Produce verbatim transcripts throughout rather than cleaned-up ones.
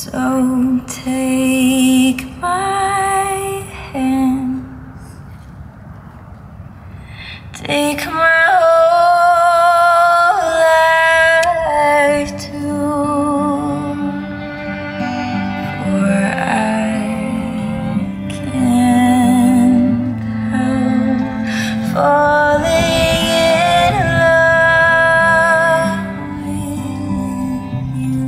So take my hands, take my whole life too, for I can't help falling in love with you.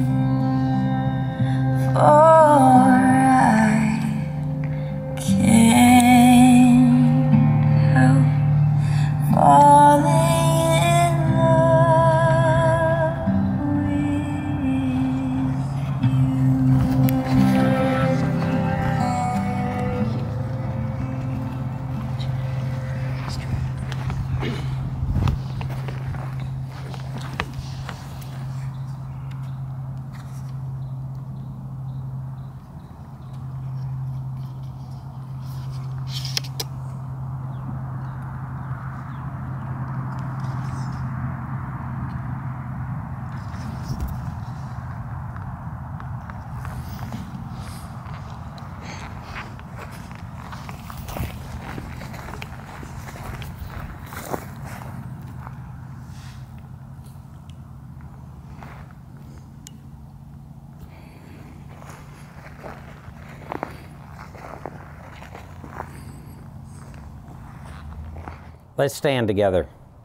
For I can't help falling in love with you. Let's stand together.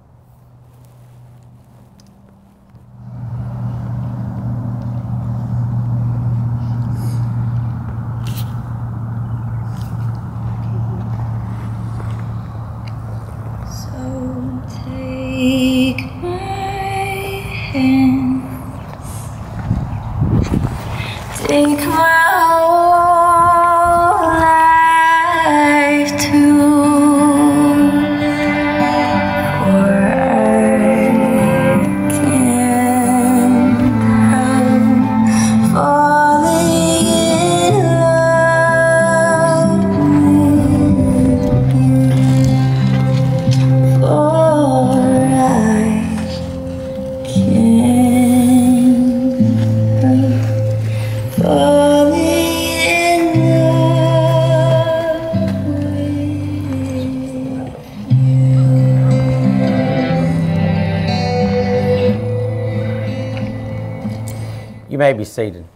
So take my hand, take my whole life too. You may be seated.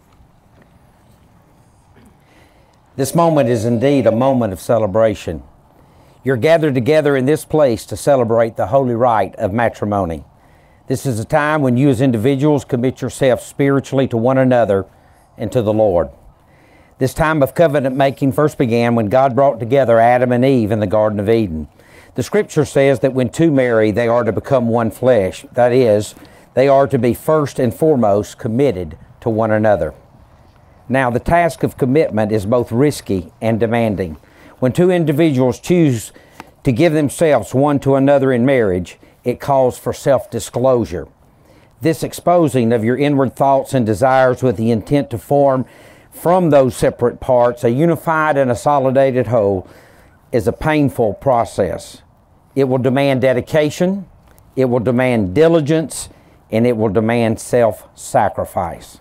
This moment is indeed a moment of celebration. You're gathered together in this place to celebrate the holy rite of matrimony. This is a time when you as individuals commit yourselves spiritually to one another and to the Lord. This time of covenant making first began when God brought together Adam and Eve in the Garden of Eden. The scripture says that when two marry, they are to become one flesh. That is, they are to be first and foremost committed to one another. Now, the task of commitment is both risky and demanding. When two individuals choose to give themselves one to another in marriage, it calls for self-disclosure. This exposing of your inward thoughts and desires with the intent to form from those separate parts a unified and a consolidated whole is a painful process. It will demand dedication, it will demand diligence, and it will demand self-sacrifice.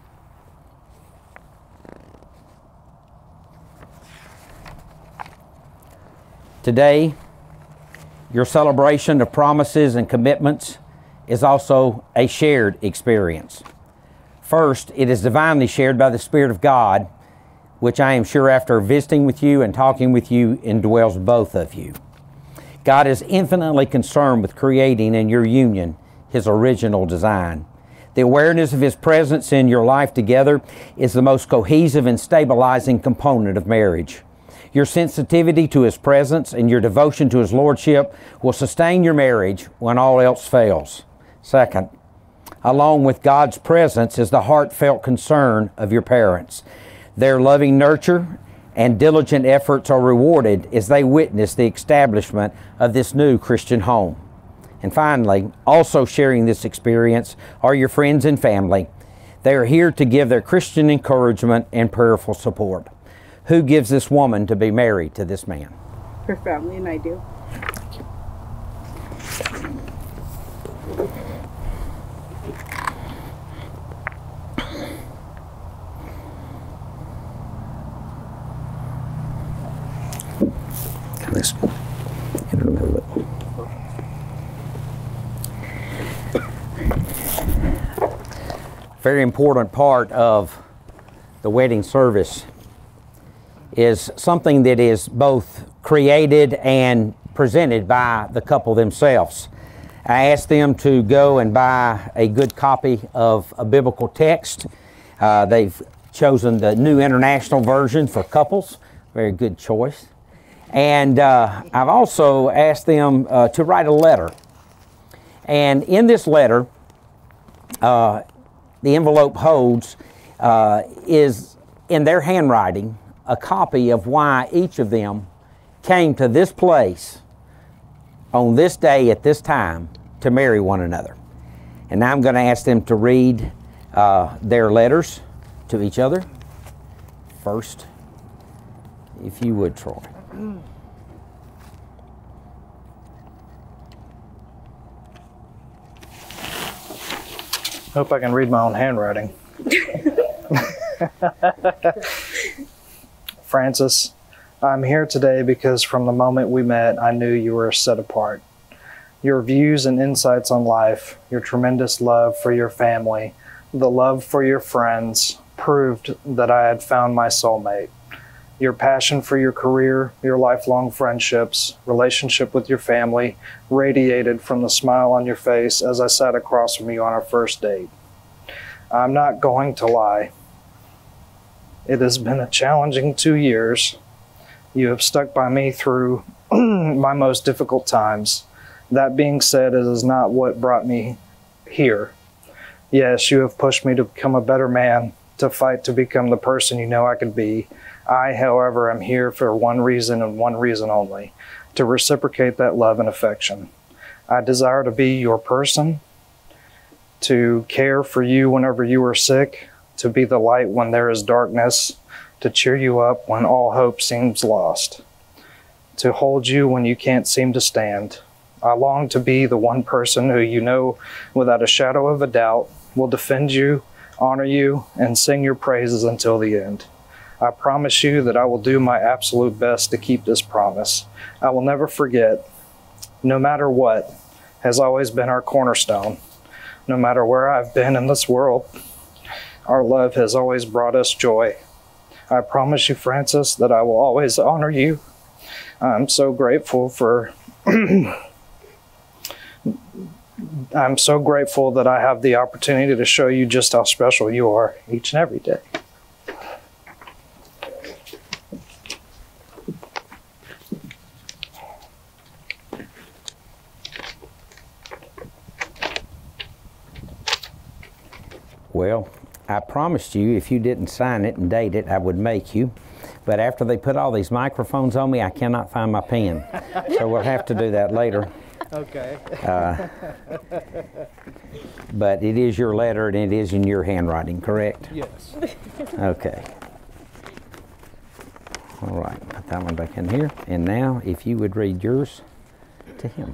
Today, your celebration of promises and commitments is also a shared experience. First, it is divinely shared by the Spirit of God, which I am sure after visiting with you and talking with you indwells both of you. God is infinitely concerned with creating in your union His original design. The awareness of His presence in your life together is the most cohesive and stabilizing component of marriage. Your sensitivity to His presence and your devotion to His Lordship will sustain your marriage when all else fails. Second, along with God's presence is the heartfelt concern of your parents. Their loving nurture and diligent efforts are rewarded as they witness the establishment of this new Christian home. And finally, also sharing this experience are your friends and family. They are here to give their Christian encouragement and prayerful support. Who gives this woman to be married to this man? Her family, and I do. Let's remove it. Very important part of the wedding service is something that is both created and presented by the couple themselves. I asked them to go and buy a good copy of a biblical text. Uh, they've chosen the New International Version for couples. Very good choice. And uh, I've also asked them uh, to write a letter. And in this letter, uh, the envelope holds uh, is in their handwriting a copy of why each of them came to this place on this day at this time to marry one another. And now I'm going to ask them to read uh, their letters to each other. First, if you would, Troy. Hope I can read my own handwriting. Francis, I'm here today because from the moment we met, I knew you were set apart. Your views and insights on life, your tremendous love for your family, the love for your friends, proved that I had found my soulmate. Your passion for your career, your lifelong friendships, relationship with your family radiated from the smile on your face as I sat across from you on our first date. I'm not going to lie. It has been a challenging two years. You have stuck by me through my most difficult times. That being said, it is not what brought me here. Yes, you have pushed me to become a better man, to fight to become the person you know I could be. I, however, am here for one reason and one reason only, to reciprocate that love and affection. I desire to be your person, to care for you whenever you are sick, to be the light when there is darkness, to cheer you up when all hope seems lost, to hold you when you can't seem to stand. I long to be the one person who you know without a shadow of a doubt will defend you, honor you, and sing your praises until the end. I promise you that I will do my absolute best to keep this promise. I will never forget, no matter what, has always been our cornerstone. No matter where I've been in this world, our love has always brought us joy. I promise you, Francis, that I will always honor you. I'm so grateful for... I'm so grateful that I have the opportunity to show you just how special you are each and every day. Well, I promised you if you didn't sign it and date it, I would make you. But after they put all these microphones on me, I cannot find my pen. So we'll have to do that later. Okay. Uh, but it is your letter and it is in your handwriting, correct? Yes. Okay. All right, put that one back in here. And now, if you would read yours to him.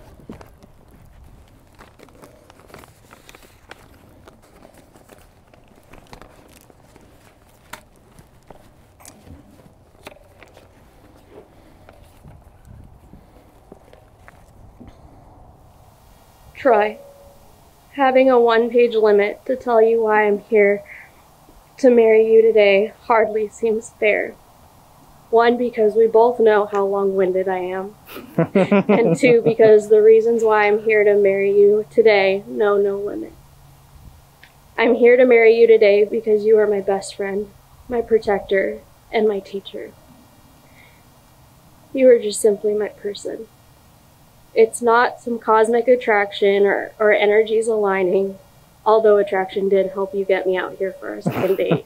Troy, having a one-page limit to tell you why I'm here to marry you today hardly seems fair. One, because we both know how long-winded I am. And two, because the reasons why I'm here to marry you today know no limit. I'm here to marry you today because you are my best friend, my protector, and my teacher. You are just simply my person. It's not some cosmic attraction or, or energies aligning, although attraction did help you get me out here for our second date.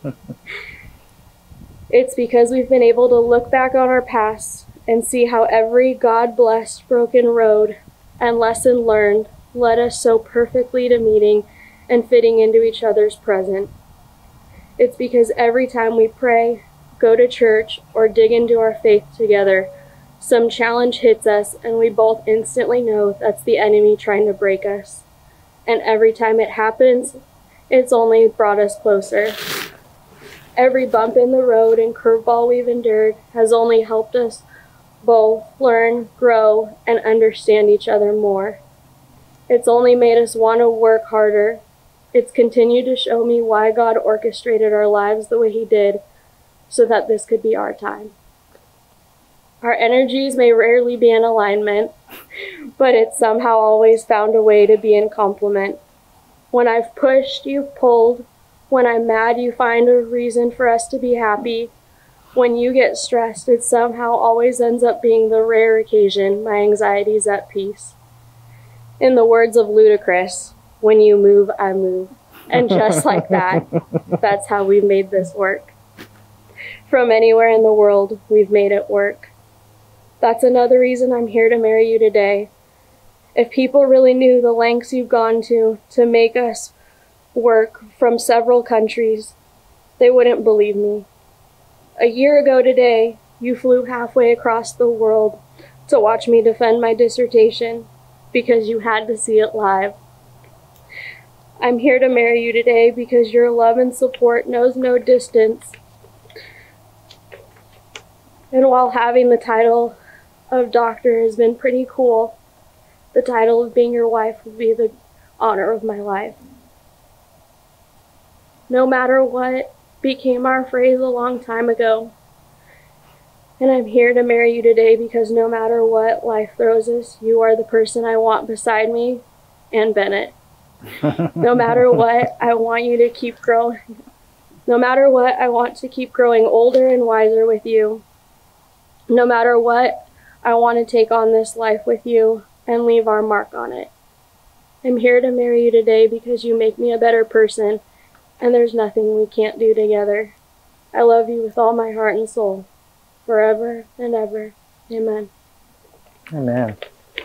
It's because we've been able to look back on our past and see how every God-blessed broken road and lesson learned led us so perfectly to meeting and fitting into each other's present. It's because every time we pray, go to church, or dig into our faith together, some challenge hits us and we both instantly know that's the enemy trying to break us. And every time it happens, it's only brought us closer. Every bump in the road and curveball we've endured has only helped us both learn, grow, and understand each other more. It's only made us want to work harder. It's continued to show me why God orchestrated our lives the way he did, so that this could be our time. Our energies may rarely be in alignment, but it's somehow always found a way to be in complement. When I've pushed, you've pulled. When I'm mad, you find a reason for us to be happy. When you get stressed, it somehow always ends up being the rare occasion my anxiety's at peace. In the words of Ludacris, when you move, I move. And just like that, that's how we've made this work. From anywhere in the world, we've made it work. That's another reason I'm here to marry you today. If people really knew the lengths you've gone to to make us work from several countries, they wouldn't believe me. A year ago today, you flew halfway across the world to watch me defend my dissertation because you had to see it live. I'm here to marry you today because your love and support knows no distance. And while having the title of doctor has been pretty cool, the title of being your wife will be the honor of my life. No matter what became our phrase a long time ago. And I'm here to marry you today because no matter what life throws us, you are the person I want beside me and Bennett. No matter what, I want you to keep growing. No matter what, I want to keep growing older and wiser with you. No matter what, I want to take on this life with you and leave our mark on it. I'm here to marry you today because you make me a better person, and there's nothing we can't do together. I love you with all my heart and soul, forever and ever. Amen. Amen.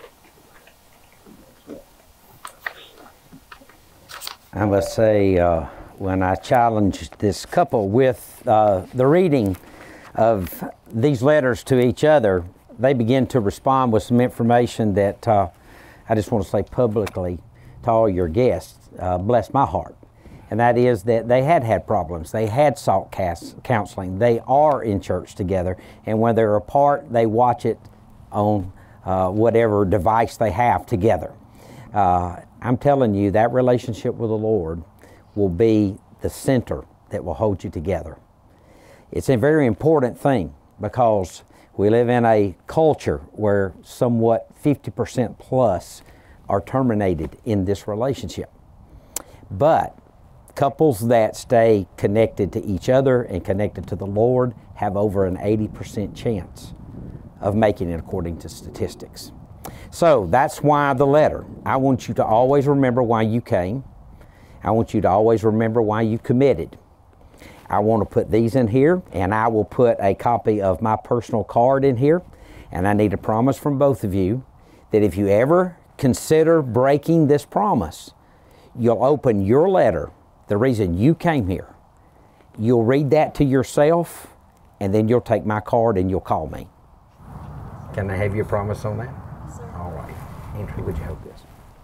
I must say, uh, when I challenged this couple with uh, the reading of these letters to each other, they began to respond with some information that uh, I just want to say publicly to all your guests, uh, bless my heart. And that is that they had had problems. They had sought counseling. They are in church together. And when they're apart, they watch it on uh, whatever device they have together. Uh, I'm telling you, that relationship with the Lord will be the center that will hold you together. It's a very important thing because we live in a culture where somewhat fifty percent plus are terminated in this relationship. But couples that stay connected to each other and connected to the Lord have over an eighty percent chance of making it according to statistics. So that's why the letter. I want you to always remember why you came. I want you to always remember why you committed. I want to put these in here, and I will put a copy of my personal card in here. And I need a promise from both of you that if you ever consider breaking this promise, you'll open your letter, the reason you came here. You'll read that to yourself, and then you'll take my card and you'll call me. Can I have your promise on that? Sir. All right. Andrew, would you hold this?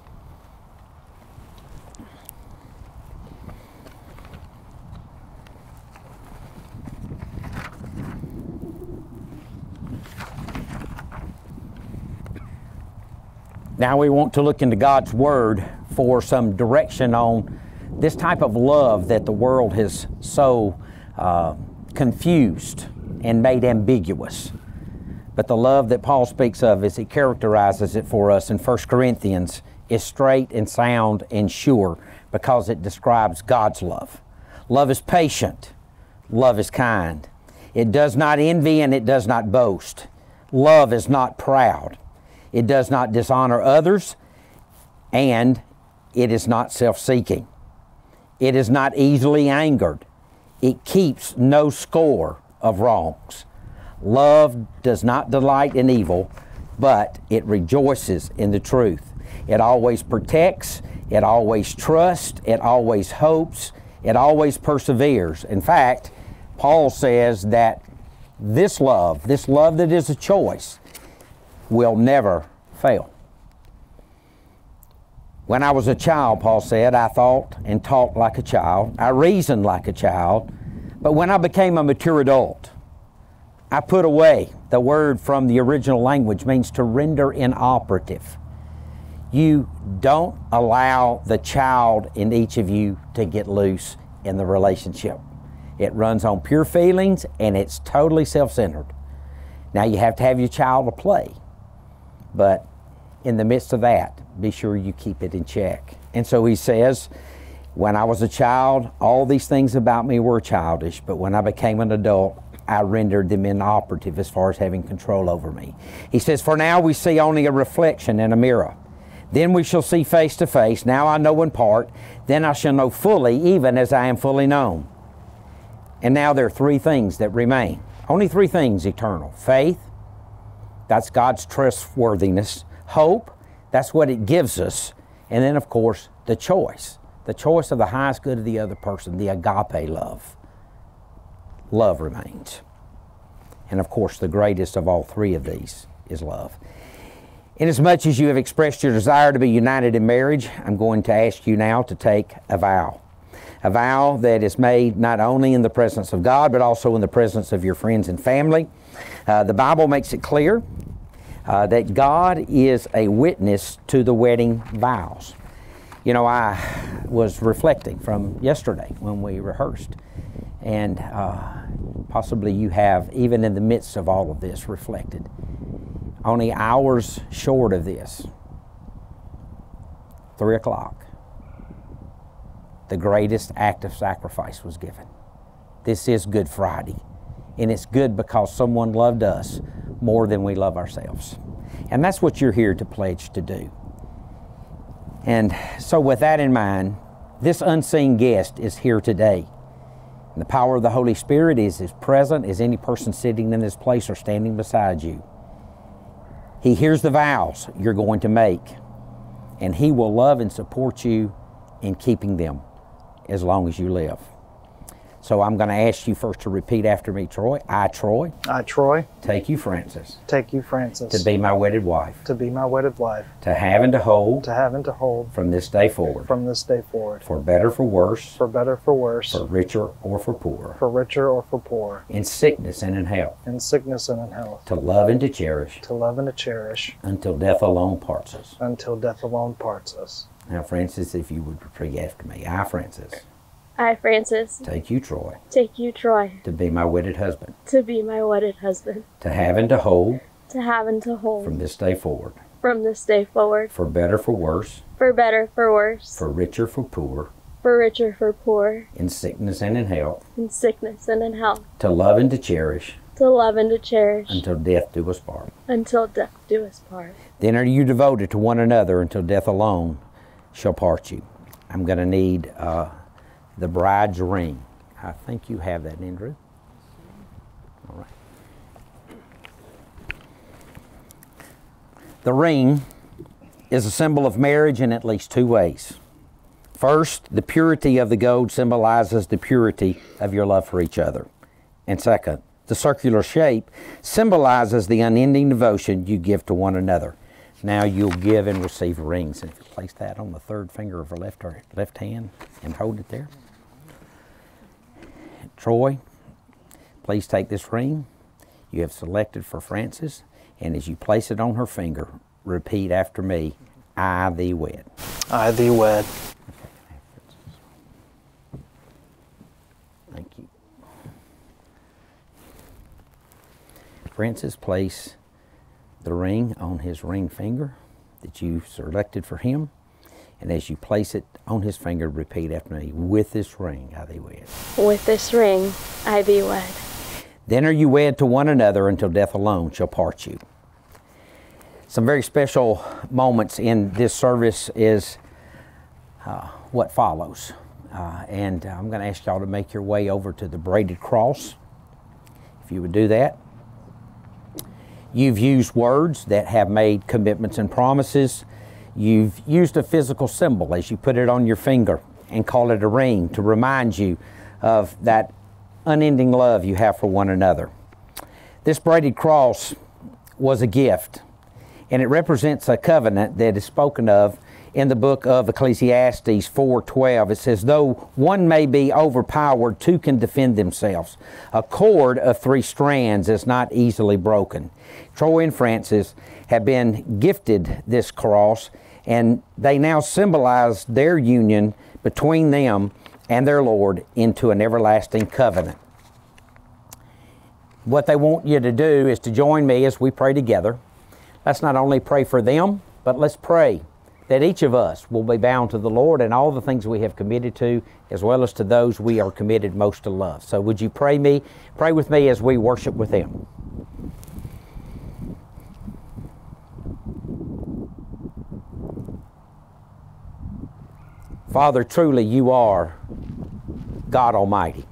Now we want to look into God's Word for some direction on this type of love that the world has so uh, confused and made ambiguous. But the love that Paul speaks of, as he characterizes it for us in First Corinthians, is straight and sound and sure because it describes God's love. Love is patient. Love is kind. It does not envy and it does not boast. Love is not proud. It does not dishonor others, and it is not self-seeking. It is not easily angered. It keeps no score of wrongs. Love does not delight in evil, but it rejoices in the truth. It always protects, it always trusts, it always hopes, it always perseveres. In fact, Paul says that this love, this love that is a choice, will never fail. When I was a child, Paul said, I thought and talked like a child. I reasoned like a child. But when I became a mature adult, I put away The word from the original language means to render inoperative. You don't allow the child in each of you to get loose in the relationship. It runs on pure feelings and it's totally self-centered. Now you have to have your child to play, but in the midst of that, be sure you keep it in check. And so he says, when I was a child, all these things about me were childish, but when I became an adult, I rendered them inoperative as far as having control over me. He says, for now we see only a reflection in a mirror. Then we shall see face to face. Now I know in part, then I shall know fully, even as I am fully known. And now there are three things that remain. Only three things eternal. Faith, that's God's trustworthiness. Hope, that's what it gives us. And then, of course, the choice. The choice of the highest good of the other person, the agape love. Love remains. And, of course, the greatest of all three of these is love. Inasmuch as you have expressed your desire to be united in marriage, I'm going to ask you now to take a vow. A vow that is made not only in the presence of God, but also in the presence of your friends and family. Uh, the Bible makes it clear uh, that God is a witness to the wedding vows. You know, I was reflecting from yesterday when we rehearsed, and uh, possibly you have, even in the midst of all of this, reflected. Only hours short of this, three o'clock, the greatest act of sacrifice was given. This is Good Friday, and it's good because someone loved us more than we love ourselves. And that's what you're here to pledge to do. And so with that in mind, this unseen guest is here today. And the power of the Holy Spirit is as present as any person sitting in this place or standing beside you. He hears the vows you're going to make, and He will love and support you in keeping them as long as you live. So I'm going to ask you first to repeat after me, Troy. I, Troy. I, Troy. Take you, Francis. Take you, Francis. To be my wedded wife. To be my wedded wife. To have and to hold. To have and to hold. From this day forward. From this day forward. For better, for worse. For better, for worse. For richer or for poorer. For richer or for poor. In sickness and in health. In sickness and in health. To love and to cherish. To love and to cherish. Until death alone parts us. Until death alone parts us. Now, Francis, if you would repeat after me. I, Francis. I, Francis. Take you, Troy. Take you, Troy. To be my wedded husband. To be my wedded husband. To have and to hold. To have and to hold. From this day forward. From this day forward. For better, for worse. For better, for worse. For richer, for poor. For richer, for poor. In sickness and in health. In sickness and in health. To love and to cherish. To love and to cherish. Until death do us part. Until death do us part. Then are you devoted to one another until death alone shall part you. I'm going to need uh, the bride's ring. I think you have that, Andrew. All right. The ring is a symbol of marriage in at least two ways. First, the purity of the gold symbolizes the purity of your love for each other. And second, the circular shape symbolizes the unending devotion you give to one another. Now you'll give and receive rings. And if you place that on the third finger of your left, or left hand and hold it there. Troy, please take this ring you have selected for Francis, and as you place it on her finger, repeat after me, I thee wed. I thee wed. Thank you. Francis, place the ring on his ring finger that you selected for him. And as you place it on his finger, repeat after me, with this ring I thee wed. With this ring I thee wed. Then are you wed to one another until death alone shall part you. Some very special moments in this service is uh, what follows. Uh, and I'm going to ask y'all to make your way over to the braided cross, if you would do that. You've used words that have made commitments and promises. You've used a physical symbol as you put it on your finger and call it a ring to remind you of that unending love you have for one another. This braided cross was a gift, and it represents a covenant that is spoken of in the book of Ecclesiastes four twelve. It says, though one may be overpowered, two can defend themselves. A cord of three strands is not easily broken. Troy and Francis have been gifted this cross, and they now symbolize their union between them and their Lord into an everlasting covenant. What they want you to do is to join me as we pray together. Let's not only pray for them, but let's pray that each of us will be bound to the Lord and all the things we have committed to, as well as to those we are committed most to love. So would you pray me, pray with me as we worship with Him. Father, truly you are God Almighty.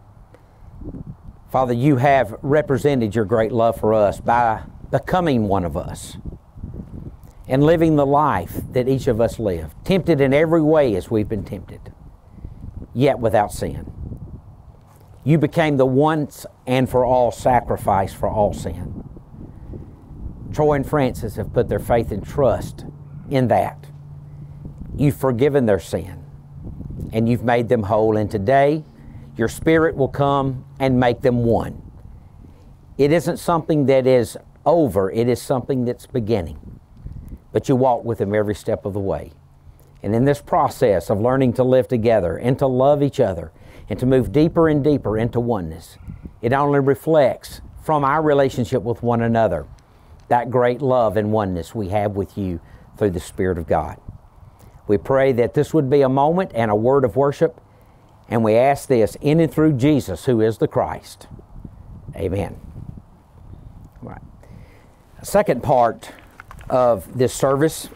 Father, you have represented your great love for us by becoming one of us and living the life that each of us live, tempted in every way as we've been tempted, yet without sin. You became the once and for all sacrifice for all sin. Troy and Francis have put their faith and trust in that. You've forgiven their sin, and you've made them whole, and today your Spirit will come and make them one. It isn't something that is over, it is something that's beginning. But you walk with them every step of the way. And in this process of learning to live together and to love each other and to move deeper and deeper into oneness, it only reflects from our relationship with one another that great love and oneness we have with you through the Spirit of God. We pray that this would be a moment and a word of worship, and we ask this in and through Jesus, who is the Christ. Amen. All right. The second part of this service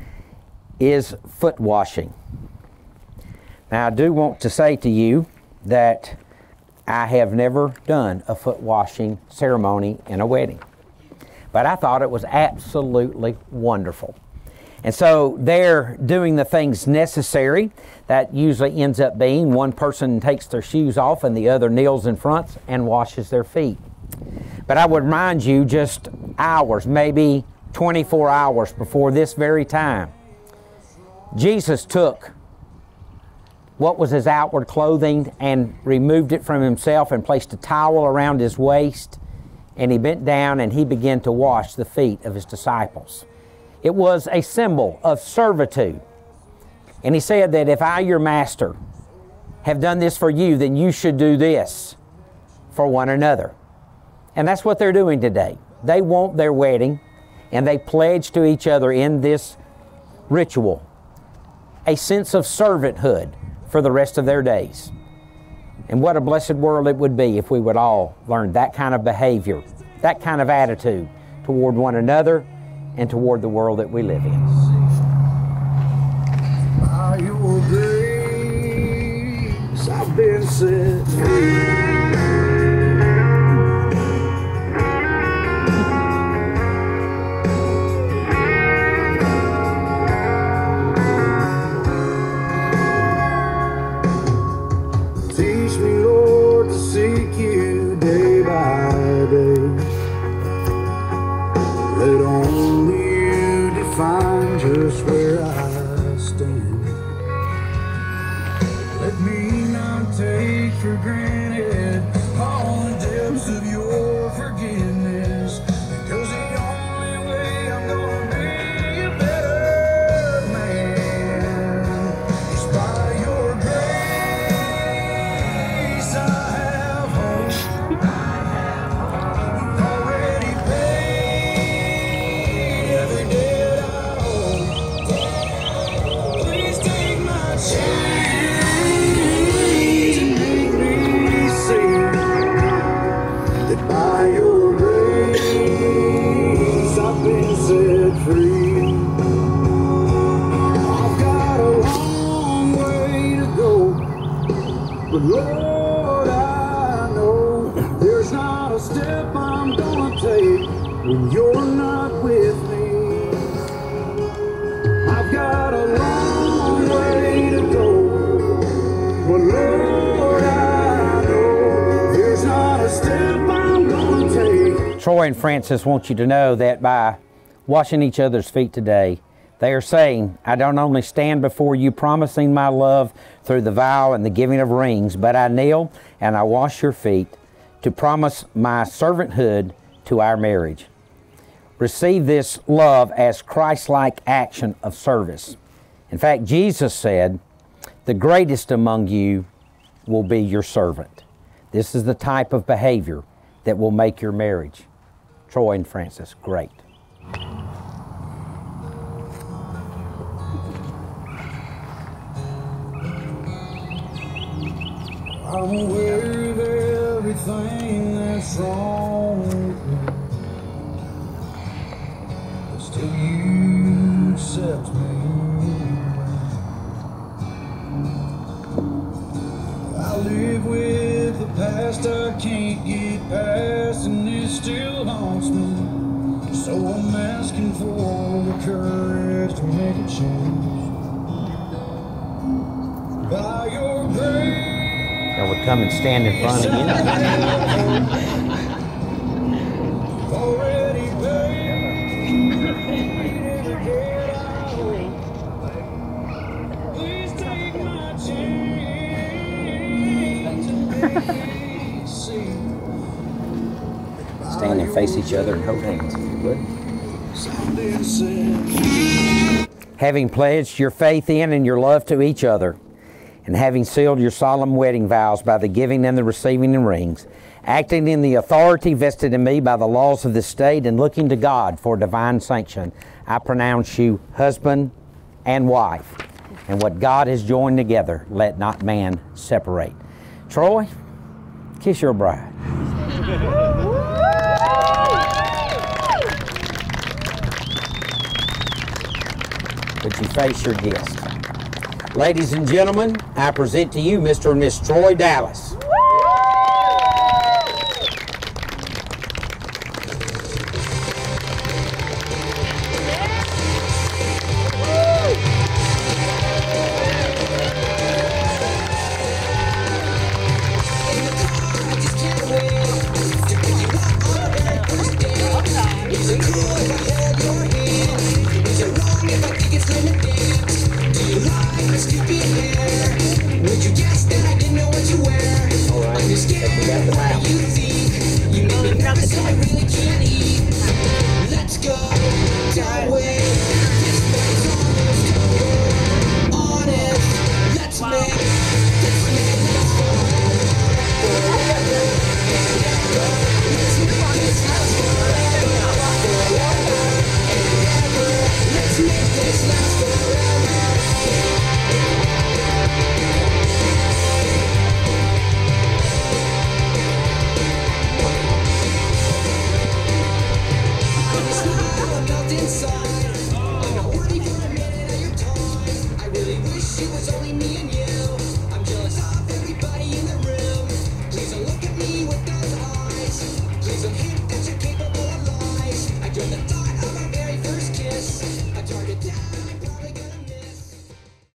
is foot washing. Now, I do want to say to you that I have never done a foot washing ceremony in a wedding, but I thought it was absolutely wonderful. And so they're doing the things necessary. That usually ends up being one person takes their shoes off and the other kneels in front and washes their feet. But I would remind you, just hours, maybe twenty-four hours before this very time, Jesus took what was his outward clothing and removed it from himself and placed a towel around his waist, and he bent down and he began to wash the feet of his disciples. It was a symbol of servitude. And he said that if I, your master, have done this for you, then you should do this for one another. And that's what they're doing today. They want their wedding, and they pledge to each other in this ritual a sense of servanthood for the rest of their days. And what a blessed world it would be if we would all learn that kind of behavior, that kind of attitude toward one another and toward the world that we live in. By your grace, I've been set free. Teach me, Lord, to seek you day by day. Let only you define just where I stand. Let me not take for granted all the depths of your forgiveness, because the only way I'm gonna be a better man is by your grace. I have hope. You've already paid every debt I owe. Please take my chains and make me see that by your grace I've been set free. I've got a long way to go, but Lord, I know there's not a step I'm gonna take when you're not with me. I've got a long way to go, but Lord, I know there's not a step I'm gonna take. Troy and Francis want you to know that by washing each other's feet today, They are saying, I don't only stand before you promising my love through the vow and the giving of rings, but I kneel and I wash your feet to promise my servanthood to our marriage. Receive this love as Christ-like action of service. In fact, Jesus said, the greatest among you will be your servant. This is the type of behavior that will make your marriage, Troy and Francis, great. I'm aware of everything that's wrong with me, but still you accept me. I live with the past I can't get past, and it still haunts me. So I'm asking for the courage to make a change. By your grace, I would come and stand in front of you. already paid every debt I owe. Please take my chance and make me see. Stand and face each other and hold hands, if you would. Something said, Having pledged your faith in and your love to each other, and having sealed your solemn wedding vows by the giving and the receiving of rings, acting in the authority vested in me by the laws of this state, and looking to God for divine sanction, I pronounce you husband and wife. And what God has joined together, let not man separate. Troy, kiss your bride. Would you face your guest? Ladies and gentlemen, I present to you Mister and Miss Troy Dallas. inside.